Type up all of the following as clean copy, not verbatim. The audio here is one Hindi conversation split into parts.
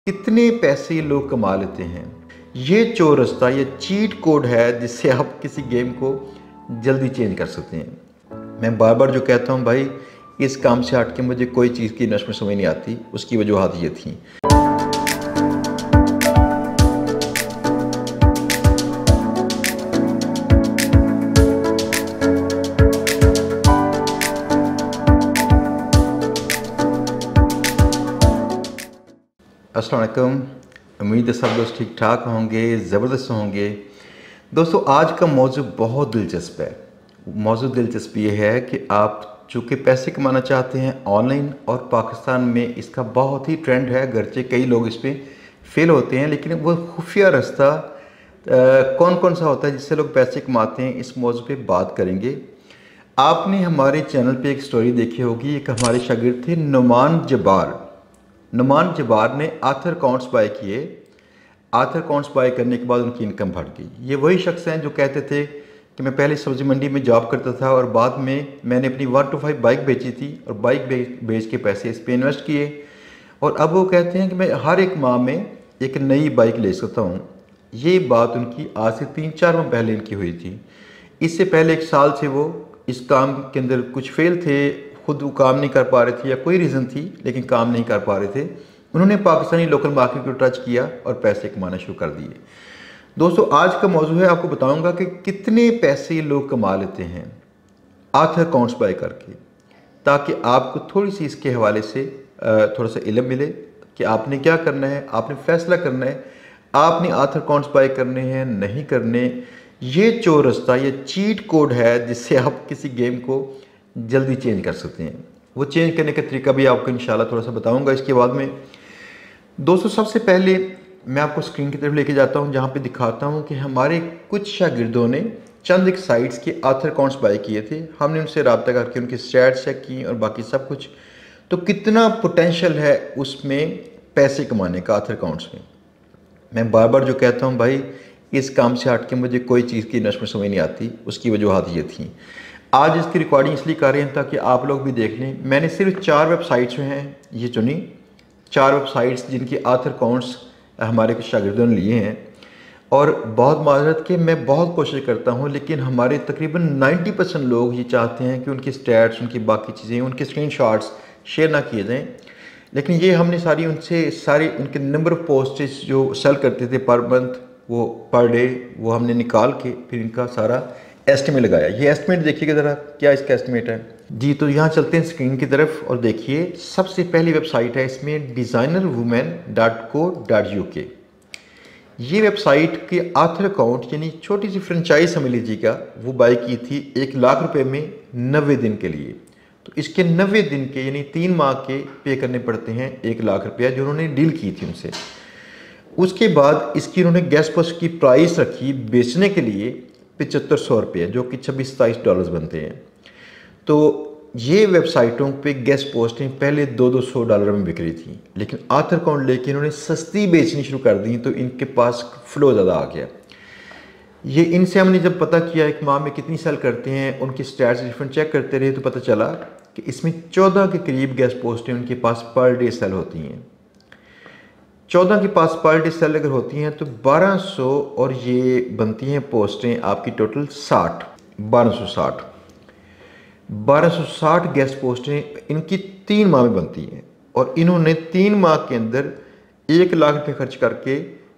कितने पैसे लोग कमा लेते हैं। ये चौरस्ता ये चीट कोड है जिससे आप किसी गेम को जल्दी चेंज कर सकते हैं। मैं बार बार जो कहता हूँ भाई, इस काम से हट के मुझे कोई चीज़ की नस्ल में समझ नहीं आती। उसकी वजूहत ये थी। अस्सलाम वालेकुम। उम्मीद है सब दोस्त ठीक ठाक होंगे, ज़बरदस्त होंगे। दोस्तों, आज का मौजू बहुत दिलचस्प है। मौजू दिलचस्प ये है कि आप चूँकि पैसे कमाना चाहते हैं ऑनलाइन, और पाकिस्तान में इसका बहुत ही ट्रेंड है। गरचे कई लोग इस पर फेल होते हैं, लेकिन वो खुफिया रास्ता कौन कौन सा होता है जिससे लोग पैसे कमाते हैं, इस मौजू पे बात करेंगे। आपने हमारे चैनल पे एक स्टोरी देखी होगी। एक हमारे शागिर्द थे नुमान जब्बार। नुमान जब्बार ने आथर अकाउंट्स बाय किए। आथर अकाउंट्स बाय करने के बाद उनकी इनकम बढ़ गई। ये वही शख्स हैं जो कहते थे कि मैं पहले सब्ज़ी मंडी में जॉब करता था और बाद में मैंने अपनी 125 बाइक बेची थी और बाइक बेच के पैसे इस पर इन्वेस्ट किए। और अब वो कहते हैं कि मैं हर एक माह में एक नई बाइक ले सकता हूँ। ये बात उनकी आज से 3-4 माह पहले इनकी हुई थी। इससे पहले 1 साल से वो इस काम के अंदर कुछ फेल थे, खुद वो काम नहीं कर पा रहे थे या कोई रीज़न थी, लेकिन काम नहीं कर पा रहे थे। उन्होंने पाकिस्तानी लोकल मार्केट को टच किया और पैसे कमाना शुरू कर दिए। दोस्तों, आज का मौजू है, आपको बताऊंगा कि कितने पैसे लोग कमा लेते हैं आथर अकाउंट्स बाय करके, ताकि आपको थोड़ी सी इसके हवाले से थोड़ा सा इल्म मिले कि आपने क्या करना है। आपने फैसला करना है, आपने आथर अकाउंट्स बाय करने हैं नहीं करने। ये चौरस्ता ये चीट कोड है जिससे आप किसी गेम को जल्दी चेंज कर सकते हैं। वो चेंज करने का तरीका भी आपको इंशाल्लाह थोड़ा सा बताऊंगा इसके बाद में। दोस्तों, सबसे पहले मैं आपको स्क्रीन की तरफ लेके जाता हूं, जहां पे दिखाता हूं कि हमारे कुछ शागिर्दों ने चंद एक साइट्स के आथर अकाउंट्स बाय किए थे। हमने उनसे रब्ता करके उनकी स्टैट्स चेक की और बाकी सब कुछ। तो कितना पोटेंशियल है उसमें पैसे कमाने का आथर अकाउंट्स में। मैं बार बार जो कहता हूँ भाई, इस काम से हट के मुझे कोई चीज़ की नस्ल में समझ नहीं आती। उसकी वजूहत ये थी। आज इसकी रिकॉर्डिंग इसलिए कर रहे हैं ताकि आप लोग भी देख लें। मैंने सिर्फ 4 वेबसाइट्स जो हैं ये चुनी, 4 वेबसाइट्स जिनकी आथर अकाउंट्स हमारे कुछ शागिर्दों ने लिए हैं। और बहुत माजरत के मैं बहुत कोशिश करता हूं, लेकिन हमारे तकरीबन 90% लोग ये चाहते हैं कि उनकी स्टैट्स, उनकी बाकी चीज़ें, उनके स्क्रीनशॉट्स शेयर ना किए जाएँ। लेकिन ये हमने सारे उनके नंबर ऑफ पोस्टेज जो सेल करते थे पर मंथ, वो पर डे, वो हमने निकाल के फिर इनका सारा एस्टिमेट लगाया। ये एस्टिमेट देखिएगा ज़रा, क्या इसका एस्टिमेट है जी। तो यहाँ चलते हैं स्क्रीन की तरफ और देखिए, सबसे पहली वेबसाइट है इसमें designerwomen.co.uk। ये वेबसाइट के आथर अकाउंट यानी छोटी सी फ्रेंचाइज समझ लीजिएगा, वो बाय की थी 1 लाख रुपए में 90 दिन के लिए। तो इसके 90 दिन के यानी 3 माह के पे करने पड़ते हैं 1 लाख रुपया, जो उन्होंने डील की थी उनसे। उसके बाद इसकी उन्होंने गेस्ट पोस्ट की प्राइस रखी बेचने के लिए 7500 रुपये, जो कि 26-27 डॉलर्स बनते हैं। तो ये वेबसाइटों पे गेस्ट पोस्टें पहले 200-200 डॉलर में बिक रही थी, लेकिन आथर अकाउंट लेके इन्होंने सस्ती बेचनी शुरू कर दी, तो इनके पास फ्लो ज़्यादा आ गया। ये इनसे हमने जब पता किया एक माह में कितनी सेल करते हैं, उनकी स्टैट्स डिफरेंट चेक करते रहे, तो पता चला कि इसमें 14 के करीब गेस्ट पोस्टें उनके पास पर डे सेल होती हैं। 14 के पास पर डे सेल अगर होती हैं तो 1200, और ये बनती हैं पोस्टें आपकी टोटल 1260 गेस्ट पोस्टें इनकी 3 माह में बनती हैं। और इन्होंने 3 माह के अंदर 1 लाख रुपये खर्च करके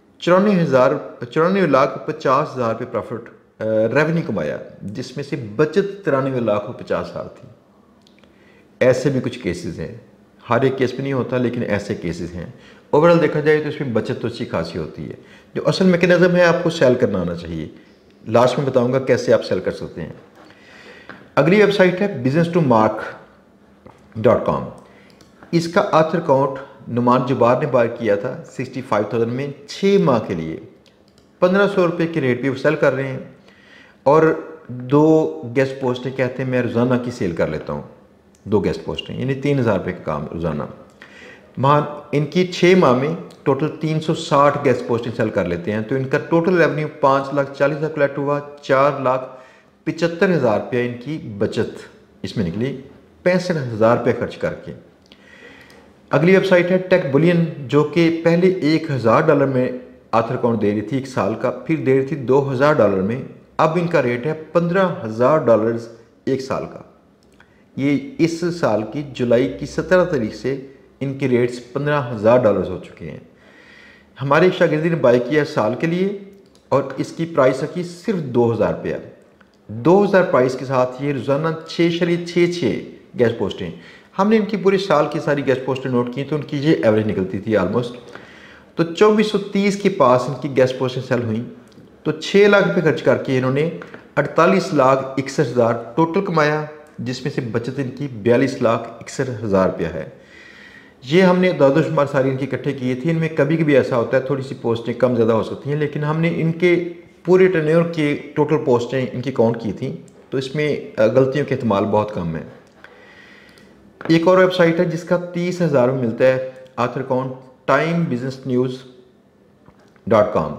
94,50,000 रुपये प्रॉफिट रेवेन्यू कमाया, जिसमें से बचत 93,50,000 थी। ऐसे भी कुछ केसेस हैं, हर एक केस में नहीं होता, लेकिन ऐसे केसेस हैं। ओवरऑल देखा जाए तो इसमें बचत तो अच्छी खासी होती है। जो असल मैकेनिज्म है, आपको सेल करना आना चाहिए। लास्ट में बताऊंगा कैसे आप सेल कर सकते हैं। अगली वेबसाइट है business2mark.com। इसका आथर अकाउंट नुमान जब्बार ने बाय किया था 65,000 में 6 माह के लिए। 1500 रुपये के रेट पे वो सेल कर रहे हैं, और 2 गेस्ट पोस्टें कहते हैं मैं रोज़ाना की सेल कर लेता हूँ। 2 गेस्ट पोस्टें यानी 3000 रुपये का काम रोज़ाना। इनकी 6 माह में टोटल 360 गेस्ट पोस्टें सेल कर लेते हैं, तो इनका टोटल रेवेन्यू 5,40,000 कलेक्ट हुआ। 4,75,000 रुपया इनकी बचत इसमें निकली 65,000 रुपये खर्च करके। अगली वेबसाइट है टेक बुलियन, जो कि पहले $1000 में आथर अकाउंट दे रही थी 1 साल का, फिर दे रही थी $2000 में। अब इनका रेट है $15000 1 साल का। ये इस साल की जुलाई की 17 तारीख से इनके रेट्स $15000 हो चुके हैं। हमारे एक शागिर्दी ने बाय किया साल के लिए और इसकी प्राइस रखी सिर्फ ₹2000। 2000 प्राइस के साथ ये रोज़ाना 6.66 गैस पोस्टें। हमने इनकी पूरे साल की सारी गैस पोस्टें नोट की तो उनकी ये एवरेज निकलती थी ऑलमोस्ट। तो 2430 के पास इनकी गैस पोस्टें सेल हुई। तो 6 लाख रुपये खर्च करके इन्होंने 48,61,000 टोटल कमाया, जिसमें से बचत इनकी 42,61,000 रुपया है। ये हमने दादोशुमार सारी इनकी इकट्ठे किए थे। इनमें कभी कभी ऐसा होता है थोड़ी सी पोस्टें कम ज़्यादा हो सकती हैं, लेकिन हमने इनके पूरे टर्नओवर के टोटल पोस्टें इनकी काउंट की थी, तो इसमें गलतियों के एहतमाल बहुत कम है। एक और वेबसाइट है जिसका 30,000 में मिलता है आथर अकाउंट, timebusinessnews.com।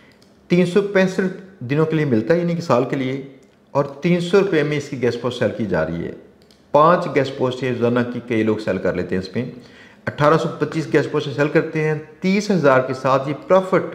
365 दिनों के लिए मिलता है, यानी कि साल के लिए, और 300 रुपये में इसकी गेस्ट पोस्ट सेल की जा रही है। 5 गेस्ट पोस्ट रोजाना की कई लोग सेल कर लेते हैं। इसमें 1825 गेस्ट पोस्ट सेल करते हैं। 30,000 के साथ ये प्रॉफिट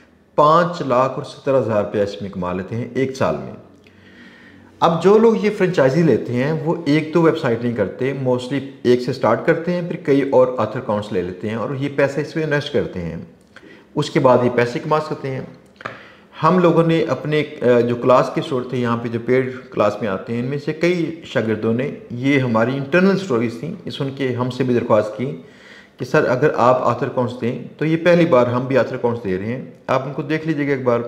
5,17,000 रुपया इसमें कमा लेते हैं 1 साल में। अब जो लोग ये फ्रेंचाइजी लेते हैं वो 1-2 वेबसाइट नहीं करते, मोस्टली एक से स्टार्ट करते हैं, फिर कई और आथर अकाउंट्स ले लेते हैं और ये पैसे इसमें इन्वेस्ट करते हैं। उसके बाद ये पैसे कमा सकते हैं। हम लोगों ने अपने जो क्लास के स्टूडेंट थे यहाँ पे जो पेड क्लास में आते हैं, इनमें से कई शागिर्दों ने ये हमारी इंटरनल स्टोरीज थी ये सुन के हमसे भी दरख्वास्त की कि सर अगर आप आथर अकाउंट्स दें, तो ये पहली बार हम भी आथर अकाउंट्स दे रहे हैं, आप उनको देख लीजिएगा एक बार।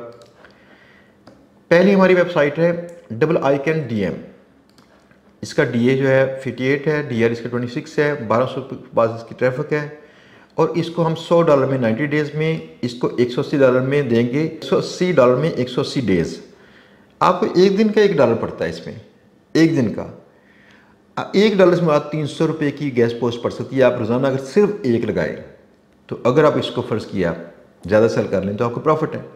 पहली हमारी वेबसाइट है IICAN-DM। इसका DA जो है 58 है, DR इसका 26 है, 1200 के पास इसकी ट्रैफिक है, और इसको हम $100 में 90 डेज़ में, इसको $180 में देंगे, $180 में 180 डेज़। आपको एक दिन का $1 पड़ता है इसमें, एक दिन का $1 से बाद 300 रुपये की गैस पोस्ट पड़ सकती है। आप रोज़ाना अगर सिर्फ एक लगाएं, तो अगर आप इसको फ़र्ज़ किया ज़्यादा सेल कर लें तो आपको प्रॉफिट है।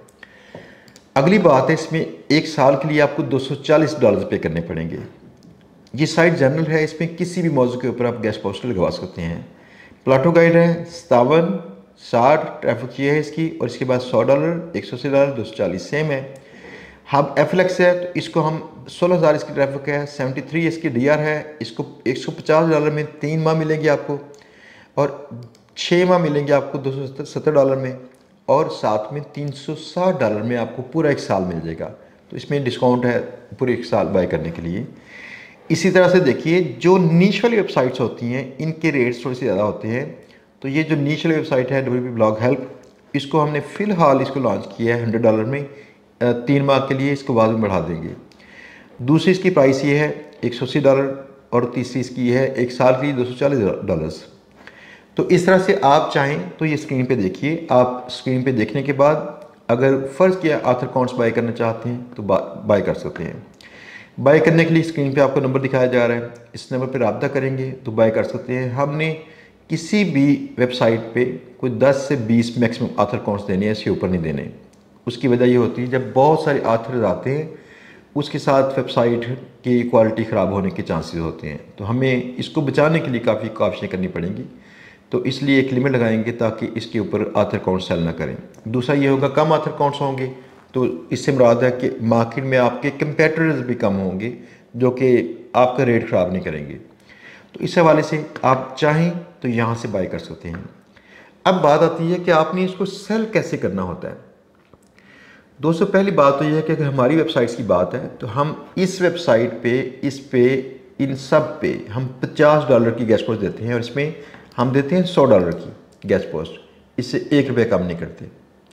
अगली बात है, इसमें 1 साल के लिए आपको $240 पे करने पड़ेंगे। ये साइट जनरल है, इसमें किसी भी मौजू के ऊपर आप गैस पोस्टर लगवा सकते हैं। प्लाटो गाइड है 57, 60 ट्रैफिक ये है इसकी, और इसके बाद $100, $180, $240 सेम है। हम FLX है तो इसको हम 16,000 इसकी ट्रैफिक है, 73 इसकी DR है, इसको $150 में 3 माह मिलेंगे आपको, और 6 माह मिलेंगे आपको $270 में, और साथ में $360 में आपको पूरा 1 साल मिल जाएगा। तो इसमें डिस्काउंट है पूरे 1 साल बाय करने के लिए। इसी तरह से देखिए, जो नीश वाली वेबसाइट्स होती हैं इनके रेट्स थोड़े से ज़्यादा होते हैं। तो ये जो नीश वाली वेबसाइट है WP ब्लॉग हेल्प, इसको हमने फ़िलहाल इसको लॉन्च किया है $100 में 3 माह के लिए, इसको बाद में बढ़ा देंगे। दूसरी इसकी प्राइस ये है $180, और तीसरी इसकी है 1 साल के लिए $240। तो इस तरह से आप चाहें तो ये स्क्रीन पे देखिए। आप स्क्रीन पे देखने के बाद अगर फ़र्ज़ किया आथर अकाउंट्स बाय करना चाहते हैं तो बाय कर सकते हैं। बाय करने के लिए स्क्रीन पे आपको नंबर दिखाया जा रहा है, इस नंबर पर रब्ता करेंगे तो बाय कर सकते हैं। हमने किसी भी वेबसाइट पे कोई 10 से 20 मैक्सिमम आथर अकाउंट्स देने हैं, इसके ऊपर नहीं देने। उसकी वजह ये होती है जब बहुत सारे आथर आते हैं उसके साथ वेबसाइट की क्वालिटी ख़राब होने के चांसेस होते हैं। तो हमें इसको बचाने के लिए काफ़ी काविशें करनी पड़ेंगी। तो इसलिए एक लिमिट लगाएंगे ताकि इसके ऊपर आथर अकाउंट सेल ना करें। दूसरा ये होगा, कम आथर अकाउंट्स होंगे तो इससे मुराद है कि मार्केट में आपके कंपेटिटर्स भी कम होंगे जो कि आपका रेट ख़राब नहीं करेंगे। तो इस हवाले से आप चाहें तो यहाँ से बाय कर सकते हैं। अब बात आती है कि आपने इसको सेल कैसे करना होता है। दोस्तों, पहली बात तो यह है कि अगर हमारी वेबसाइट्स की बात है तो हम इस वेबसाइट पे, इस पे, इन सब पे हम $50 की गैस पोस्ट देते हैं, और इसमें हम देते हैं $100 की गैस पोस्ट, इससे ₹1 कम नहीं करते,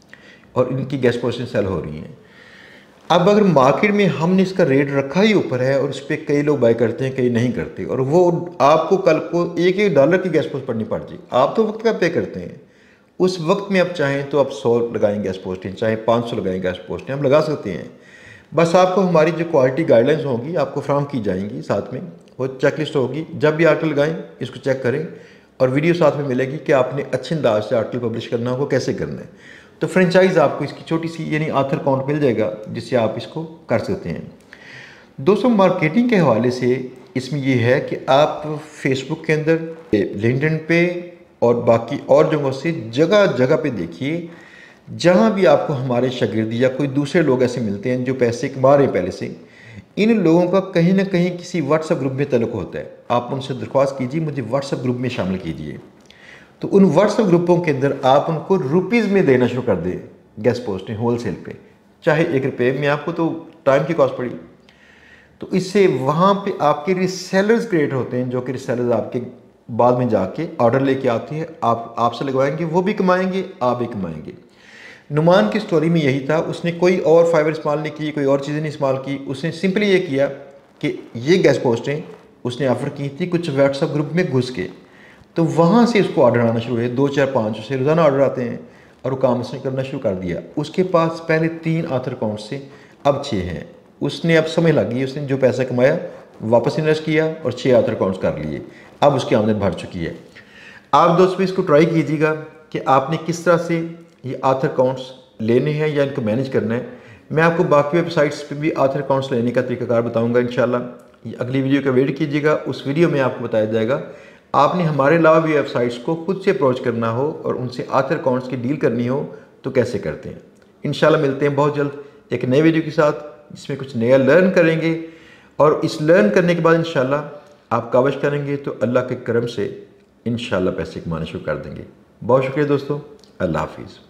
और इनकी गैस पोस्टें सेल हो रही हैं। अब अगर मार्केट में हमने इसका रेट रखा ही ऊपर है और उस पर कई लोग बाय करते हैं, कई नहीं करते, और वो आपको कल को $1 की गैस पोस्ट पड़नी पड़ जाए, आप तो वक्त का पे करते हैं, उस वक्त में आप चाहें तो आप 100 लगाएं गैस पोस्टें, चाहे 500 लगाएं गैस पोस्टें, हम लगा सकते हैं। बस आपको हमारी जो क्वालिटी गाइडलाइंस होंगी आपको फ्राहम की जाएंगी, साथ में वो चेकलिस्ट होगी। जब भी आर्टिकल लगाएं इसको चेक करें, और वीडियो साथ में मिलेगी कि आपने अच्छे अंदाज से आर्टिकल पब्लिश करना होगा, कैसे करना है। तो फ्रेंचाइज आपको इसकी छोटी सी यानी आथर अकाउंट मिल जाएगा जिससे आप इसको कर सकते हैं। दोस्तों, मार्केटिंग के हवाले से इसमें यह है कि आप फेसबुक के अंदर, लिंक्डइन पे, और बाकी और जगहों से जगह जगह पे देखिए, जहाँ भी आपको हमारे शागिर्द या कोई दूसरे लोग ऐसे मिलते हैं जो पैसे कमा रहे हैं पहले से, इन लोगों का कहीं ना कहीं किसी व्हाट्सएप ग्रुप में तल्लुक़ होता है। आप उनसे दरख्वास्त कीजिए मुझे व्हाट्सएप ग्रुप में शामिल कीजिए, तो उन व्हाट्सएप ग्रुपों के अंदर आप उनको रुपीज़ में देना शुरू कर दें गेस्ट पोस्टें होलसेल पे, चाहे 1 रुपये में, आपको तो टाइम की कॉस्ट पड़ी। तो इससे वहाँ पे आपके रिसेलर्स क्रिएट होते हैं, जो कि रिसेलर्स आपके बाद में जाके ऑर्डर लेके आते हैं, आपसे लगवाएंगे, वो भी कमाएंगे, आप भी कमाएंगे। नुमान की स्टोरी में यही था, उसने कोई और फाइबर इस्तेमाल नहीं की, कोई और चीज़ें नहीं इस्तेमाल की, उसने सिंपली ये किया कि ये गेस्ट पोस्टें उसने ऑफ़र की थी कुछ व्हाट्सएप ग्रुप में घुस के, तो वहाँ से उसको ऑर्डर आना शुरू हुए, 2 4 5 से रोज़ाना ऑर्डर आते हैं, और वो काम उसने करना शुरू कर दिया। उसके पास पहले 3 ऑथर अकाउंट से अब 6 हैं। उसने अब समझ लगी, उसने जो पैसा कमाया वापस इन्वेस्ट किया और 6 ऑथर अकाउंट्स कर लिए, अब उसकी आमदन बढ़ चुकी है। आप दोस्तों इसको ट्राई कीजिएगा कि आपने किस तरह से ये ऑथर अकाउंट्स लेने हैं या इनको मैनेज करना है। मैं आपको बाकी वेबसाइट्स पे भी ऑथर अकाउंट्स लेने का तरीकाकार बताऊंगा इंशाल्लाह। ये अगली वीडियो का वेट कीजिएगा, उस वीडियो में आपको बताया जाएगा आपने हमारे अलावा भी वेबसाइट्स को खुद से अप्रोच करना हो और उनसे ऑथर अकाउंट्स की डील करनी हो तो कैसे करते हैं। इंशाल्लाह मिलते हैं बहुत जल्द एक नए वीडियो के साथ, जिसमें कुछ नया लर्न करेंगे, और इस लर्न करने के बाद इंशाल्लाह आप काविश करेंगे तो अल्लाह के करम से इंशाल्लाह पैसे कमाने शुरू कर देंगे। बहुत शुक्रिया दोस्तों, अल्लाह हाफिज़।